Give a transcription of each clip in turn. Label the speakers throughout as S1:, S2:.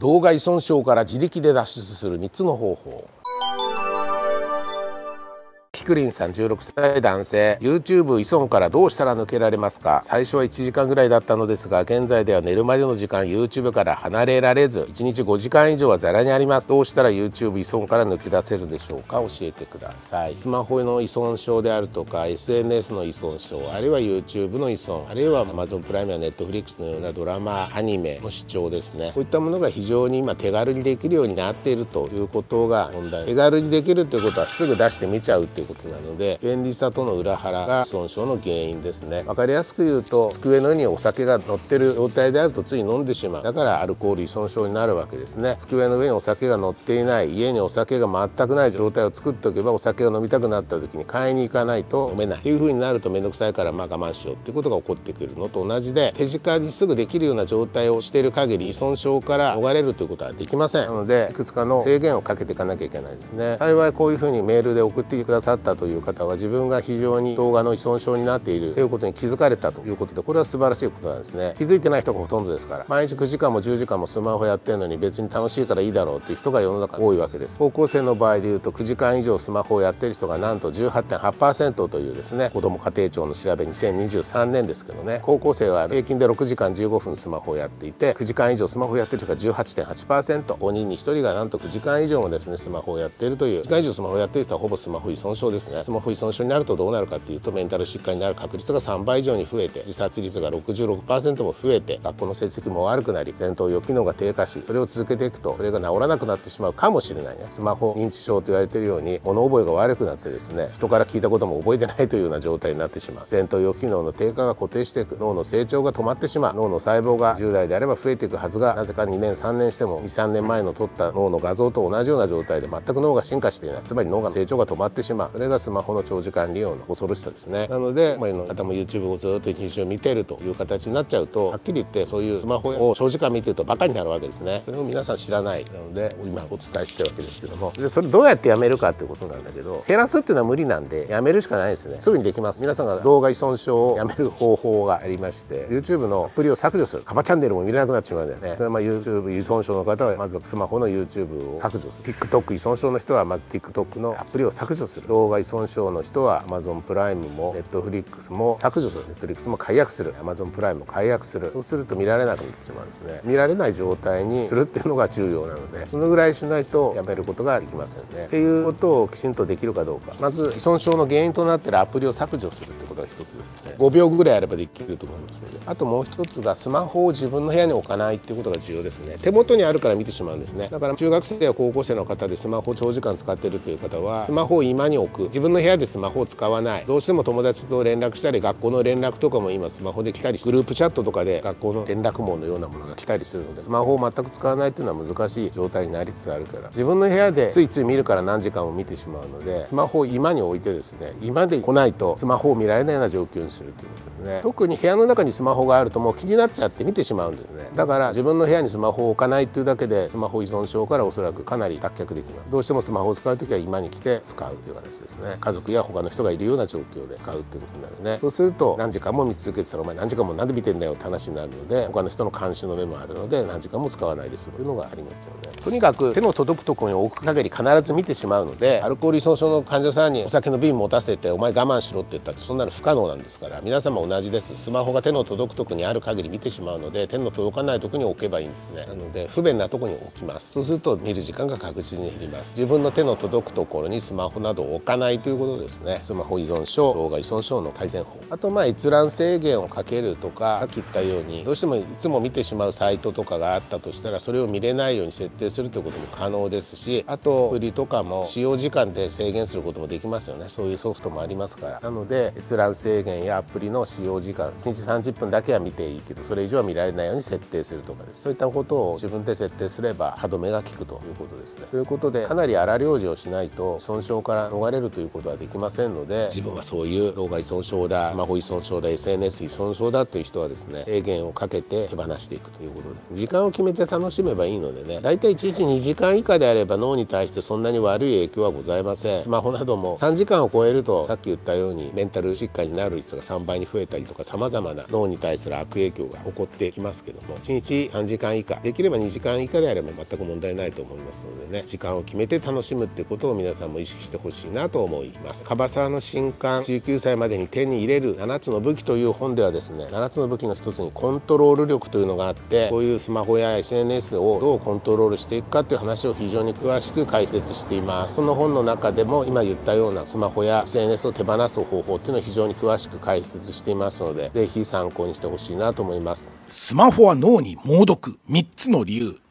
S1: 動画依存症から自力で脱出する3つの方法。キクリンさん、16歳男性。 YouTube 依存からどうしたら抜けられますか？最初は1時間ぐらいだったのですが、現在では寝るまでの時間 YouTube から離れられず、1日5時間以上はざらにあります。どうしたら YouTube 依存から抜け出せるでしょうか？教えてください。スマホの依存症であるとか SNS の依存症、あるいは YouTube の依存、あるいは Amazon プライムや Netflix のようなドラマアニメの視聴ですね、こういったものが非常に今手軽にできるようになっているということが問題。手軽にできるということはすぐ出して見ちゃうということなので、便利さとの裏腹が依存症の原因ですね。分かりやすく言うと、机の上にお酒が乗ってる状態であるとつい飲んでしまう。だからアルコール依存症になるわけですね。机の上にお酒が乗っていない、家にお酒が全くない状態を作っておけば、お酒が飲みたくなった時に買いに行かないと飲めないっていう風になると、面倒くさいから我慢しようっていうことが起こってくるのと同じで、手近にすぐできるような状態をしている限り依存症から逃れるということはできません。なのでいくつかの制限をかけていかなきゃいけないですね。幸いこういう風にメールで送ってくださったという方は、自分が非常に動画の依存症になっているということに気づかれたということで、これは素晴らしいことなんですね。気づいてない人がほとんどですから。毎日9時間も10時間もスマホやってるのに別に楽しいからいいだろうっていう人が世の中に多いわけです。高校生の場合でいうと、9時間以上スマホをやってる人がなんと 18.8% というですね、子ども家庭庁の調べ、2023年ですけどね、高校生は平均で6時間15分スマホをやっていて、9時間以上スマホをやってる人が 18.8%、5人に1人がなんと9時間以上もですねスマホをやっているという。9時間以上スマホをやっている人はほぼスマホ依存症ですね。スマホ依存症になるとどうなるかっていうと、メンタル疾患になる確率が3倍以上に増えて、自殺率が 66% も増えて、学校の成績も悪くなり、前頭葉機能が低下し、それを続けていくとそれが治らなくなってしまうかもしれないね。スマホ認知症と言われているように、物覚えが悪くなってですね、人から聞いたことも覚えてないというような状態になってしまう。前頭葉機能の低下が固定していく、脳の成長が止まってしまう。脳の細胞が10代であれば増えていくはずが、なぜか2年3年しても2、3年前の撮った脳の画像と同じような状態で全く脳が進化していない。つまり脳が成長が止まってしまう。それがスマホの長時間利用の恐ろしさですね。なので、今の方も YouTube をずっと一日中見ているという形になっちゃうと、はっきり言ってそういうスマホを長時間見てるとバカになるわけですね。それを皆さん知らない。なので今お伝えしてるわけですけども、でそれどうやってやめるかっていうことなんだけど、減らすっていうのは無理なんでやめるしかないですね。すぐにできます。皆さんが動画依存症をやめる方法がありまして、 YouTube のアプリを削除する。カバチャンネルも見れなくなってしまうんだよね。YouTube 依存症の方はまずスマホの YouTube を削除する。 TikTok 依存症の人はまず TikTok のアプリを削除する。動画依存症の人は Amazon プライムも Netflix も削除する。 Netflix も解約する。 Amazon プライムも解約する。そうすると見られなくなってしまうんですね。見られない状態にするっていうのが重要なので、そのぐらいしないとやめることができませんね。っていうことをきちんとできるかどうか。まず依存症の原因となっているアプリを削除するってことが一つですね。5秒ぐらいあればできると思いますので。あともう一つが、スマホを自分の部屋に置かないっていうことが重要ですね。手元にあるから見てしまうんですね。だから中学生や高校生の方でスマホを長時間使ってるっていう方は、スマホを居間に置く。自分の部屋でスマホを使わない。どうしても友達と連絡したり、学校の連絡とかも今スマホで来たり、グループチャットとかで学校の連絡網のようなものが来たりするので、スマホを全く使わないっていうのは難しい状態になりつつあるから、自分の部屋でついつい見るから何時間も見てしまうので、スマホを居間に置いてですね、居間で来ないとスマホを見られないような状況にするということですね。特に部屋の中にスマホがあるともう気になっちゃって見てしまうんですね。だから自分の部屋にスマホを置かないっていうだけで、スマホ依存症からおそらくかなり脱却できます。どうしてもスマホを使うときは居間に来て使うという形ですね。家族や他の人がいるような状況で使うっていうことになるね。そうすると何時間も見続けてたら、お前何時間もなんで見てんだよって話になるので、他の人の監視の目もあるので何時間も使わないで済むというのがありますよね。とにかく手の届くところに置く限り必ず見てしまうので、アルコール依存症の患者さんにお酒の瓶持たせてお前我慢しろって言ったってそんなの不可能なんですから、皆様同じです。スマホが手の届くところにある限り見てしまうので、手の届かないところに置けばいいんですね。なので不便なところに置きます。そうすると見る時間が確実に減ります。自分の手の届くところにスマホなどを置かないということですね。スマホ依存症、動画依存症の改善法。あと閲覧制限をかけるとか、さっき言ったようにどうしてもいつも見てしまうサイトとかがあったとしたら、それを見れないように設定するということも可能ですし、あとアプリとかも使用時間で制限することもできますよね。そういうソフトもありますから。なので閲覧制限やアプリの使用時間、1日30分だけは見ていいけどそれ以上は見られないように設定するとかです。そういったことを自分で設定すれば歯止めが効くということですね。ということで、かなり荒療治をしないと依存症から逃れれるということはできませんので、自分はそういう動画依存症だ、スマホ依存症だ、 SNS 依存症だという人はですね、制限をかけて手放していくということで、時間を決めて楽しめばいいのでね、だいたい1日2時間以下であれば脳に対してそんなに悪い影響はございません。スマホなども3時間を超えると、さっき言ったようにメンタル疾患になる率が3倍に増えたりとか、様々な脳に対する悪影響が起こってきますけども、1日3時間以下、できれば2時間以下であれば全く問題ないと思いますのでね、時間を決めて楽しむってことを皆さんも意識してほしいなと思います。樺沢の新刊19歳までに手に入れる7つの武器という本ではですね、7つの武器の一つにコントロール力というのがあって、こういうスマホや SNS をどうコントロールしていくかっていう話を非常に詳しく解説しています。その本の中でも今言ったようなスマホや SNS を手放す方法っていうのを非常に詳しく解説していますので、ぜひ参考にしてほしいなと思います。
S2: スマホは脳に猛毒、3つの理由。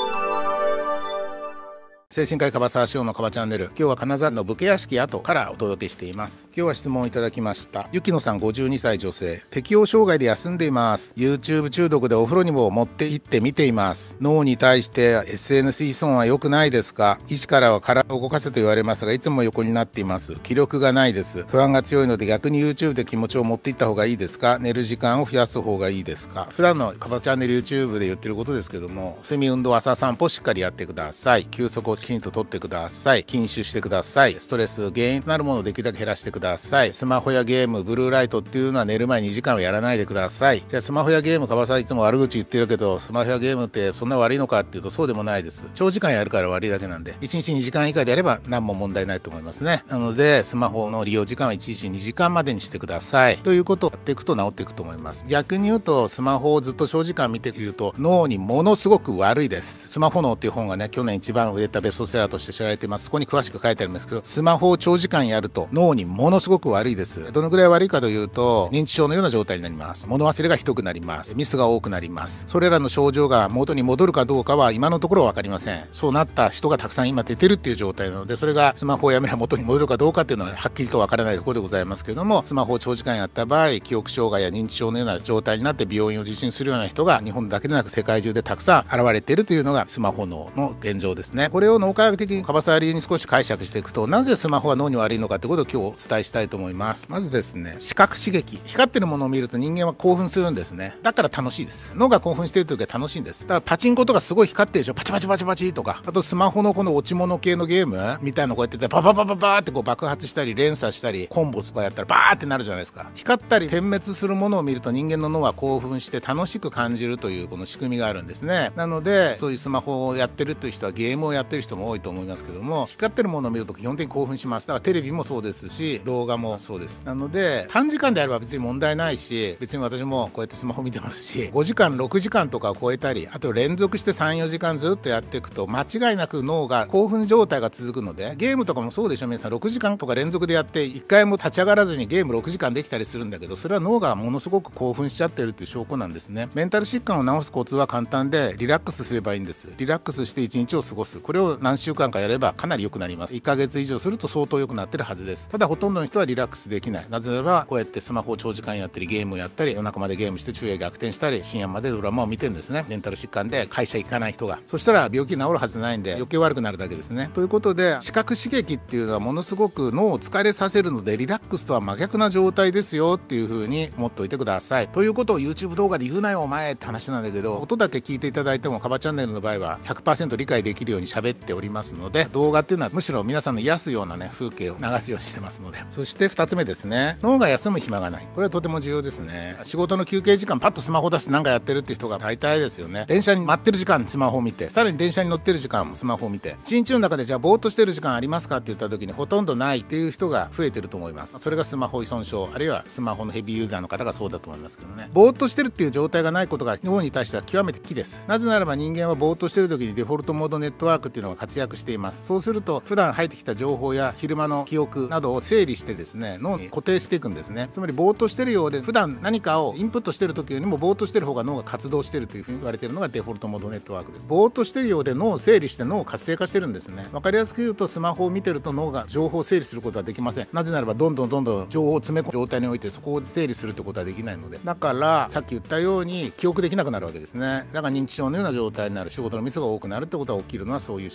S2: 精神科医樺沢志陽の樺チャンネル、今日は金沢の武家屋敷跡からお届けしています。今日は質問をいただきました。ゆきのさん52歳女性、適応障害で休んでいます。 YouTube 中毒でお風呂にも持って行って見ています。脳に対して SNS 依存は良くないですか？医師からは体を動かせと言われますが、いつも横になっています。気力がないです。不安が強いので、逆に YouTube で気持ちを持っていった方がいいですか？寝る時間を増やす方がいいですか？普段の樺チャンネル YouTube で言ってることですけども、睡眠、運動、朝散歩をしっかりやってください。休息をきちんととってください。禁酒してください。ストレス原因となるものをできるだけ減らしてください。スマホやゲーム、ブルーライトっていうのは寝る前2時間はやらないでください。じゃあスマホやゲーム、樺沢いつも悪口言ってるけど、スマホやゲームってそんな悪いのかっていうと、そうでもないです。長時間やるから悪いだけなんで、1日2時間以下であれば何も問題ないと思いますね。なのでスマホの利用時間は1日2時間までにしてくださいということをやっていくと治っていくと思います。逆に言うと、スマホをずっと長時間見ていると脳にものすごく悪いです。スマホ脳っていう本がね、去年一番売れたベストセラーとして知られています。そこに詳しく書いてあるんですけど、スマホを長時間やると脳にものすごく悪いです。どのぐらい悪いかというと、認知症のような状態になります。物忘れがひどくなります。ミスが多くなります。それらの症状が元に戻るかどうかは今のところ分かりません。そうなった人がたくさん今出てるっていう状態なので、それがスマホをやめれば元に戻るかどうかっていうのははっきりと分からないところでございますけれども、スマホを長時間やった場合、記憶障害や認知症のような状態になって病院を受診するような人が日本だけでなく世界中でたくさん現れているというのがスマホ脳の現状ですね。これを脳科学的に樺沢流に少し解釈していくと、なぜスマホは脳に悪いのかということを今日お伝えしたいと思います。まずですね、視覚刺激、光ってるものを見ると人間は興奮するんですね。だから楽しいです。脳が興奮している時は楽しいんです。だからパチンコとかすごい光ってるでしょ、パチパチパチパチとか、あとスマホのこの落ち物系のゲームみたいなのこうやっててパパパパパーってこう爆発したり連鎖したりコンボとかやったらバーってなるじゃないですか。光ったり点滅するものを見ると人間の脳は興奮して楽しく感じるというこの仕組みがあるんですね。なのでそういうスマホをやってるという人はゲームをやってる人も多いと思いますけども、光ってるものを見ると基本的に興奮します。だからテレビもそうですし、動画もそうです。なので短時間であれば別に問題ないし、別に私もこうやってスマホ見てますし、5時間6時間とかを超えたり、あと連続して3、4時間ずっとやっていくと間違いなく脳が興奮状態が続くので、ゲームとかもそうでしょ。皆さん6時間とか連続でやって1回も立ち上がらずにゲーム6時間できたりするんだけど、それは脳がものすごく興奮しちゃってるっていう証拠なんですね。メンタル疾患を治すコツは簡単で、リラックスすればいいんです。リラックスして1日を過ごす、これを何週間かやればかなり良くなります。1ヶ月以上すると相当良くなってるはずです。ただほとんどの人はリラックスできない。なぜならばこうやってスマホを長時間やったり、ゲームをやったり、夜中までゲームして昼夜逆転したり、深夜までドラマを見てるんですね。メンタル疾患で会社行かない人が。そしたら病気治るはずないんで余計悪くなるだけですね。ということで、視覚刺激っていうのはものすごく脳を疲れさせるので、リラックスとは真逆な状態ですよっていう風に思っておいてください。ということを YouTube 動画で言うなよお前って話なんだけど、音だけ聞いていただいても樺チャンネルの場合は 100% 理解できるように喋っておりますので、動画っていうのはむしろ皆さんの癒すようなね風景を流すようにしてますので。そして2つ目ですね、脳が休む暇がない。これはとても重要ですね。仕事の休憩時間パッとスマホ出して何かやってるっていう人が大体ですよね。電車に待ってる時間スマホを見て、さらに電車に乗ってる時間もスマホを見て、一日の中でじゃあぼーっとしてる時間ありますかって言った時にほとんどないっていう人が増えてると思います。それがスマホ依存症、あるいはスマホのヘビーユーザーの方がそうだと思いますけどね。ぼーっとしてるっていう状態がないことが脳に対しては極めて危です。なぜならば人間はぼーっとしてる時にデフォルトモードネットワークっていうのが活躍しています。そうすると普段入ってきた情報や昼間の記憶などを整理してですね、脳に固定していくんですね。つまりぼーっとしてるようで、普段何かをインプットしてる時よりもぼーっとしてる方が脳が活動してるというふうに言われているのがデフォルトモードネットワークです。ぼーっとしてるようで脳を整理して脳を活性化してるんですね。わかりやすく言うと、スマホを見てると脳が情報を整理することはできません。なぜならばどんどん情報を詰め込む状態においてそこを整理するってことはできないので。だからさっき言ったように記憶できなくなるわけですね。だから認知症のような状態になる、仕事のミスが多くなるってことが起きるのはそういう仕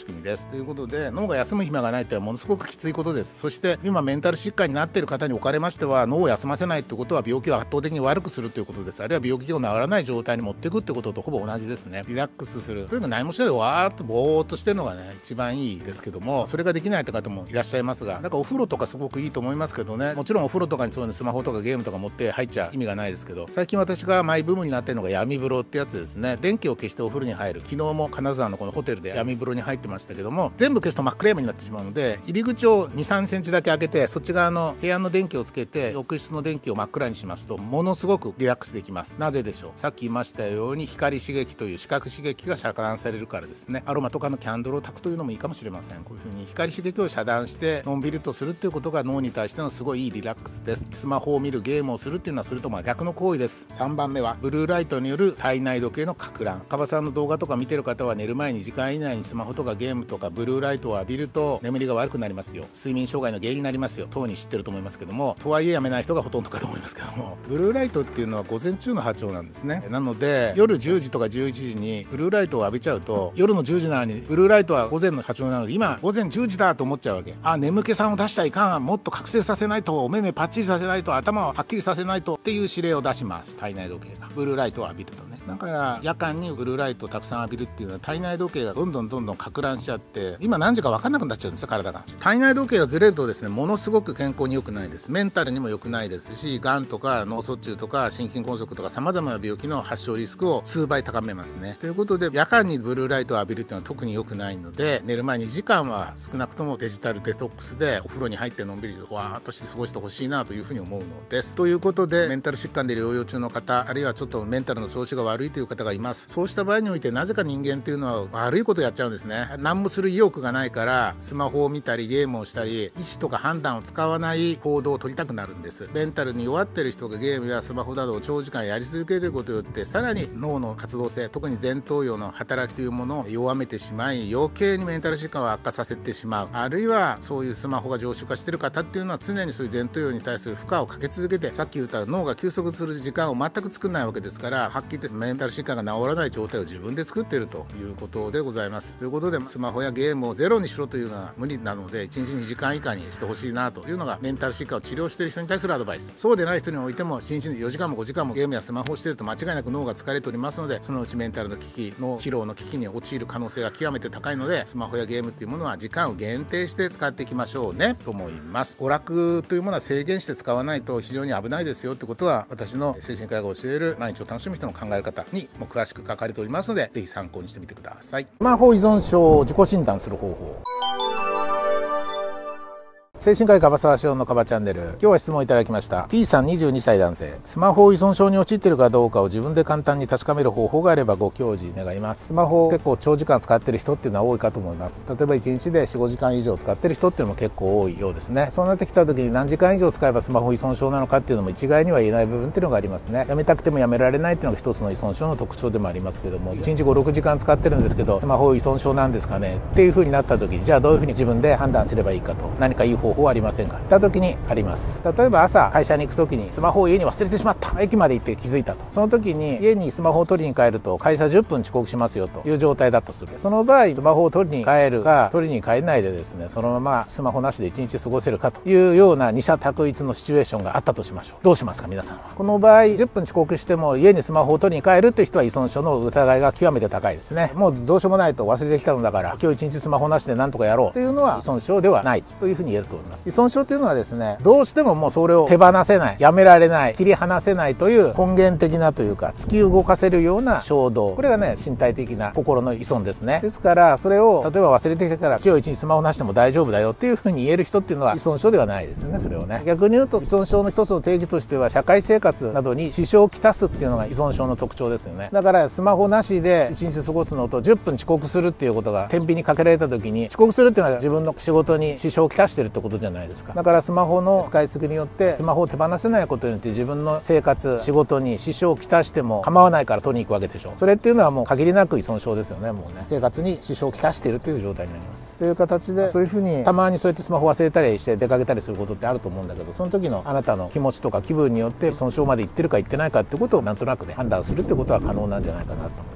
S2: 仕組みです。ということで、脳が休む暇がないってのはものすごくきついことです。そして今メンタル疾患になっている方におかれましては、脳を休ませないってことは病気を圧倒的に悪くするということです。あるいは病気を治らない状態に持っていくってこととほぼ同じですね。リラックスするというか、何もしないでわーっとぼーっとしてるのがね一番いいですけども、それができないって方もいらっしゃいますが、なんかお風呂とかすごくいいと思いますけどね。もちろんお風呂とかにそういうのスマホとかゲームとか持って入っちゃ意味がないですけど、最近私がマイブームになってるのが闇風呂ってやつですね。電気を消してお風呂に入る。昨日も金沢のこのホテルで闇風呂に入ってましたけども、全部消すと真っ暗闇になってしまうので、入り口を2、3センチだけ開けて、そっち側の部屋の電気をつけて浴室の電気を真っ暗にしますと、ものすごくリラックスできます。なぜでしょう。さっき言いましたように、光刺激という視覚刺激が遮断されるからですね。アロマとかのキャンドルを焚くというのもいいかもしれません。こういう風に光刺激を遮断してのんびりとするっていうことが脳に対してのすごいいいリラックスです。スマホを見る、ゲームをするっていうのはそれと真逆の行為です。3番目はブルーライトによる体内時計の撹乱。カバさんの動画とか見てる方は、寝る前に時間以内にスマホとかゲームとかブルーライトを浴びると眠りが悪くなりますよ、睡眠障害の原因になりますよ等に知ってると思いますけども、とはいえやめない人がほとんどかと思いますけども、ブルーライトっていうのは午前中の波長なんですね。なので夜10時とか11時にブルーライトを浴びちゃうと、夜の10時なのにブルーライトは午前の波長なので、今午前10時だと思っちゃうわけ。あ、眠気さんを出しちゃいかん、もっと覚醒させないと、お目目パッチリさせないと、頭をはっきりさせないとっていう指令を出します。体内時計がブルーライトを浴びるとね。だから夜間にブルーライトをたくさん浴びるっていうのは、体内時計がどんどん撹乱しちゃって、今何時か分かんなくなっちゃうんですよ、体が。体内時計がずれるとですね、ものすごく健康に良くないです。メンタルにも良くないですし、がんとか脳卒中とか心筋梗塞とか様々な病気の発症リスクを数倍高めますね。ということで、夜間にブルーライトを浴びるっていうのは特に良くないので、寝る前に2時間は少なくともデジタルデトックスでお風呂に入ってのんびりとわーっとして過ごしてほしいなというふうに思うのです。ということで、メンタル疾患で療養中の方、あるいはちょっとメンタルの調子が悪いという方がいます。そうした場合において、なぜか人間っていうのは悪いことをやっちゃうんですね。何もする意欲がないから、スマホを見たりゲームをしたり、意思とか判断を使わない行動を取りたくなるんです。メンタルに弱ってる人がゲームやスマホなどを長時間やり続けることによって、さらに脳の活動性、特に前頭葉の働きというものを弱めてしまい、余計にメンタル疾患を悪化させてしまう。あるいはそういうスマホが常習化している方っていうのは、常にそういう前頭葉に対する負荷をかけ続けて、さっき言った脳が休息する時間を全く作らないわけですから、はっきり言ってメンタル疾患が治らない状態を自分で作っているということでございます。ということで、スマホやゲームをゼロにしろというのは無理なので、1日2時間以下にしてほしいなというのがメンタル疾患を治療している人に対するアドバイス。そうでない人においても、1日に4時間も5時間もゲームやスマホをしていると間違いなく脳が疲れておりますので、そのうちメンタルの危機、脳疲労の危機に陥る可能性が極めて高いので、スマホやゲームっていうものは時間を限定して使っていきましょうねと思います。娯楽というものは制限して使わないと非常に危ないですよってことは、私の精神科医が教える毎日を楽しむ人の考え方にも詳しく書かれておりますので、ぜひ参考にしてみてください。スマホ依存症を自己診断する方法。精神科医樺沢志音のカバチャンネル。今日は質問いただきました。T さん22歳男性。スマホ依存症に陥っているかどうかを自分で簡単に確かめる方法があればご教示願います。スマホを結構長時間使っている人っていうのは多いかと思います。例えば1日で4、5時間以上使っている人っていうのも結構多いようですね。そうなってきた時に何時間以上使えばスマホ依存症なのかっていうのも一概には言えない部分っていうのがありますね。やめたくてもやめられないっていうのが一つの依存症の特徴でもありますけども、1日5、6時間使ってるんですけど、スマホ依存症なんですかねっていう風になった時に、じゃあどういう風に自分で判断すればいいかと、何かいい方法はありませんかった時にあります。例えば朝会社に行く時にスマホを家に忘れてしまった、駅まで行って気づいたと。その時に家にスマホを取りに帰ると会社10分遅刻しますよという状態だとする。その場合スマホを取りに帰るか取りに帰らないでですね、そのままスマホなしで1日過ごせるかというような二者択一のシチュエーションがあったとしましょう。どうしますか皆さんは。この場合10分遅刻しても家にスマホを取りに帰るっていう人は依存症の疑いが極めて高いですね。もうどうしようもないと、忘れてきたのだから今日1日スマホなしでなんとかやろうというのは依存症ではないというふうに言えると思います。依存症というのはですね、どうしてももうそれを手放せない、やめられない、切り離せないという根源的なというか、突き動かせるような衝動、これがね身体的な心の依存ですね。ですからそれを例えば忘れてきたから今日1日スマホなしでも大丈夫だよっていうふうに言える人っていうのは依存症ではないですよね。それをね、逆に言うと依存症の一つの定義としては、社会生活などに支障をきたすっていうのが依存症の特徴ですよね。だからスマホなしで1日過ごすのと10分遅刻するっていうことが天秤にかけられた時に、遅刻するっていうのは自分の仕事に支障をきたしてるってことじゃないですか。だからスマホの使いすぎによってスマホを手放せないことによって自分の生活、仕事に支障をきたしても構わないから取りに行くわけでしょ。それっていうのはもう限りなく依存症ですよね。もうね、生活に支障をきたしているという状態になります。という形で、そういうふうにたまにそうやってスマホ忘れたりして出かけたりすることってあると思うんだけど、その時のあなたの気持ちとか気分によって依存症までいってるかいってないかってことをなんとなくね判断するってことは可能なんじゃないかなと思います。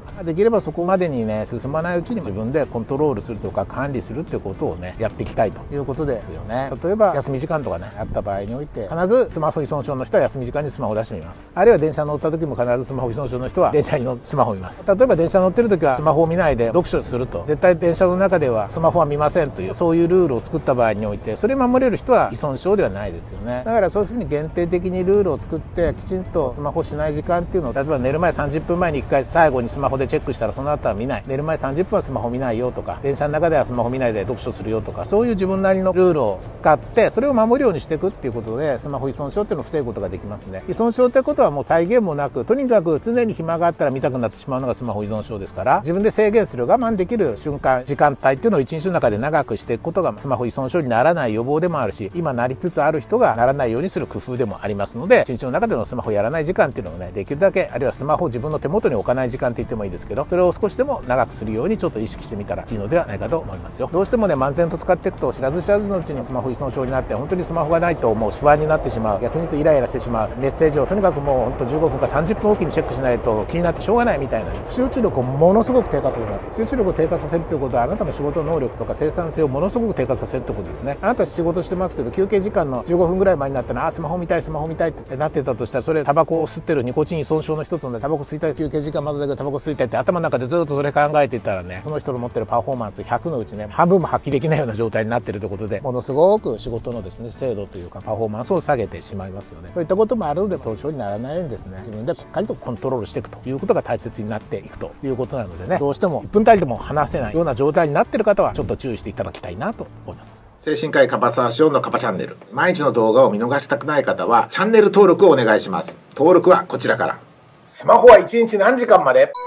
S2: ます。できればそこまでにね進まないうちに自分でコントロールするとか管理するっていうことをねやっていきたいということですよね。例えば休み時間とかねあった場合において必ずスマホ依存症の人は休み時間にスマホを出してみます。あるいは電車乗った時も必ずスマホ依存症の人は電車にスマホを見ます。例えば電車乗ってる時はスマホを見ないで読書すると、絶対電車の中ではスマホは見ませんというそういうルールを作った場合において、それ守れる人は依存症ではないですよね。だからそういうふうに限定的にルールを作ってきちんとスマホしない時間っていうのを、例えば寝る前30分前に1回最後にスマホでチェックしたらその後は見ない、寝る前30分はスマホ見ないよとか、電車の中ではスマホ見ないで読書するよとか、そういう自分なりのルールを使ってそれを守るようにしていくっていうことでスマホ依存症っていうのを防ぐことができますね。依存症ってことはもう際限もなく、とにかく常に暇があったら見たくなってしまうのがスマホ依存症ですから、自分で制限する我慢できる瞬間時間帯っていうのを一日の中で長くしていくことがスマホ依存症にならない予防でもあるし、今なりつつある人がならないようにする工夫でもありますので、一日の中でのスマホやらない時間っていうのをねできるだけ、あるいはスマホを自分の手元に置かない時間って言ってもいいですけど、それを少しでも長くするようにちょっと意識してみたらいいのではないかと思いますよ。どうしてもね漫然と使っていくと知らず知らずのうちにスマホ依存症になって、本当にスマホがないともう不安になってしまう、逆に言うとイライラしてしまう、メッセージをとにかくもう本当15分か30分おきにチェックしないと気になってしょうがないみたいな、集中力をものすごく低下させます。集中力を低下させるということは、あなたの仕事能力とか生産性をものすごく低下させるってことですね。あなた仕事してますけど、休憩時間の15分ぐらい前になったら、スマホ見たいスマホ見たいってなってたとしたら、それタバコを吸ってるニコチン依存症の人とね、タバコ吸いたい、休憩時間まずだけどタバコ吸いたいって頭の中でずっとそれ考えていたらね、その人の持ってるパフォーマンス100のうちね半分も発揮できないような状態になっているということで、ものすごく仕事のですね精度というかパフォーマンスを下げてしまいますよね。そういったこともあるので、訴訟にならないようにですね自分でしっかりとコントロールしていくということが大切になっていくということなのでね、どうしても1分たりでも話せないような状態になっている方はちょっと注意していただきたいなと思います。
S1: 精神科医カバサーションのカバチャンネル、毎日の動画を見逃したくない方はチャンネル登録をお願いします。登録はこちらから。スマホは1日何時間まで？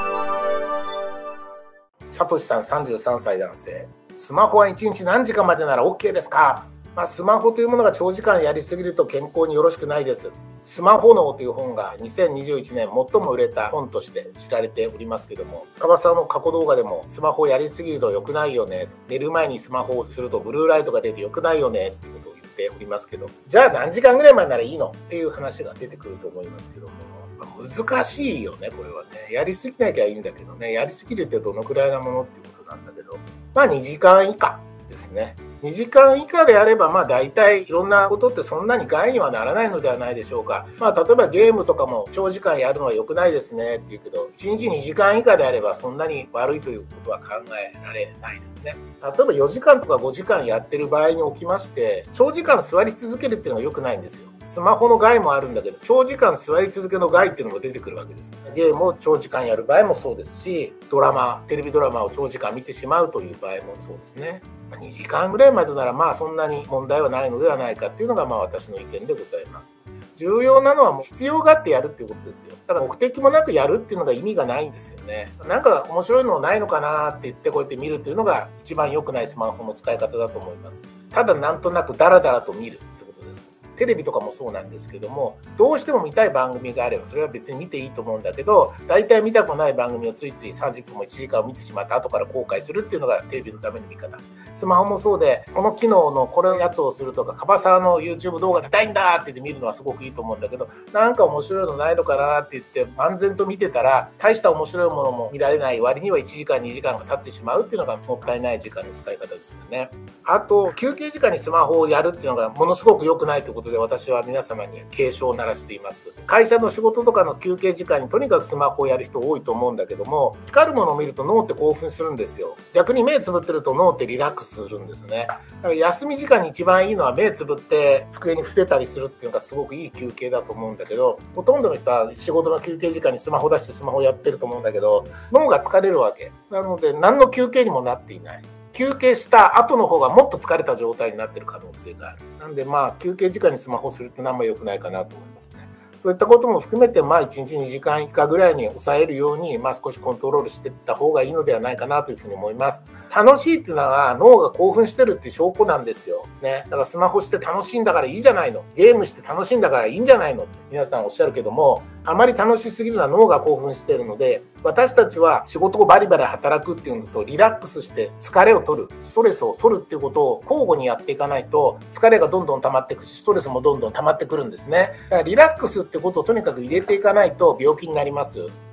S1: さとしさん33歳男性。スマホは1日何時間までなら OK ですか？スマホというものが長時間やりすぎると健康によろしくないです。スマホ脳という本が2021年最も売れた本として知られておりますけども、カバさんの過去動画でもスマホをやりすぎると良くないよね、寝る前にスマホをするとブルーライトが出て良くないよねっていうことを言っておりますけど、じゃあ何時間ぐらい前ならいいのっていう話が出てくると思いますけども、難しいよねこれはね。やりすぎなきゃいいんだけどね、やりすぎるってどのくらいなものっていうことなんだけど、2時間以下ですね。2時間以下であれば大体いろんなことってそんなに害にはならないのではないでしょうか。例えばゲームとかも長時間やるのは良くないですねって言うけど、1日2時間以下であればそんなに悪いということは考えられないですね。例えば4時間とか5時間やってる場合におきまして、長時間座り続けるっていうのが良くないんですよ。スマホの害もあるんだけど、長時間座り続けの害っていうのも出てくるわけです。ゲームを長時間やる場合もそうですし、テレビドラマを長時間見てしまうという場合もそうですね。2時間ぐらいまでならそんなに問題はないのではないかっていうのが私の意見でございます。重要なのは必要があってやるっていうことですよ。だから目的もなくやるっていうのが意味がないんですよね。なんか面白いのないのかなって言ってこうやって見るっていうのが一番良くないスマホの使い方だと思います。ただなんとなくダラダラと見るってことです。テレビとかもそうなんですけども、どうしても見たい番組があればそれは別に見ていいと思うんだけど、大体見たくない番組をついつい30分も1時間を見てしまった後から後悔するっていうのがテレビのための見方。スマホもそうで、この機能のこれのやつをするとか、カバサーの YouTube 動画見たいんだって言って見るのはすごくいいと思うんだけど、なんか面白いのないのかなって言って漫然と見てたら、大した面白いものも見られない割には1時間2時間が経ってしまうっていうのがもったいない時間の使い方ですよね。あと休憩時間にスマホをやるっていうのがものすごく良くないということで、私は皆様に警鐘を鳴らしています。会社の仕事とかの休憩時間にとにかくスマホをやる人多いと思うんだけども、光るものを見ると脳って興奮するんですよ。逆に目つぶってると脳ってリラックスするんですね。だから休み時間に一番いいのは目つぶって机に伏せたりするっていうのがすごくいい休憩だと思うんだけど、ほとんどの人は仕事の休憩時間にスマホ出してスマホやってると思うんだけど、脳が疲れるわけなので何の休憩にもなっていない。休憩した後の方がもっと疲れた状態になっている可能性がある。なんで休憩時間にスマホするってあんま良くないかなと思いますね。そういったことも含めて1日2時間以下ぐらいに抑えるように少しコントロールしていった方がいいのではないかなというふうに思います。楽しいっていうのは脳が興奮してるっていう証拠なんですよね。だからスマホして楽しいんだからいいじゃないの、ゲームして楽しいんだからいいんじゃないのって皆さんおっしゃるけども、あまり楽しすぎるのは脳が興奮しているので、私たちは仕事をバリバリ働くっていうのとリラックスして疲れを取る、ストレスを取るっていうことを交互にやっていかないと、疲れがどんどん溜まっていくし、ストレスもどんどん溜まってくるんですね。だからリラックスってことをとにかく入れていかないと病気になります。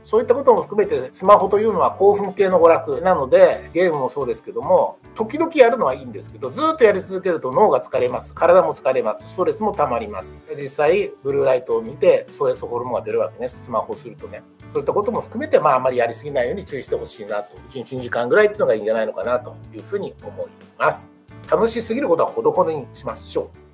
S2: そういったことも含めてスマホというのは興奮系の娯楽なので、ゲームもそうですけども、時々やるのはいいんですけど、ずっとやり続けると脳が疲れます。体も疲れます。ストレスも溜まります。実際、ブルーライトを見てストレスホルモンが出るわけね。スマホをするとね。そういったことも含めて、あまりやりすぎないように注意してほしいなと。1日2時間ぐらいっていうのがいいんじゃないのかなというふうに思います。楽しすぎることはほどほどにしましょう。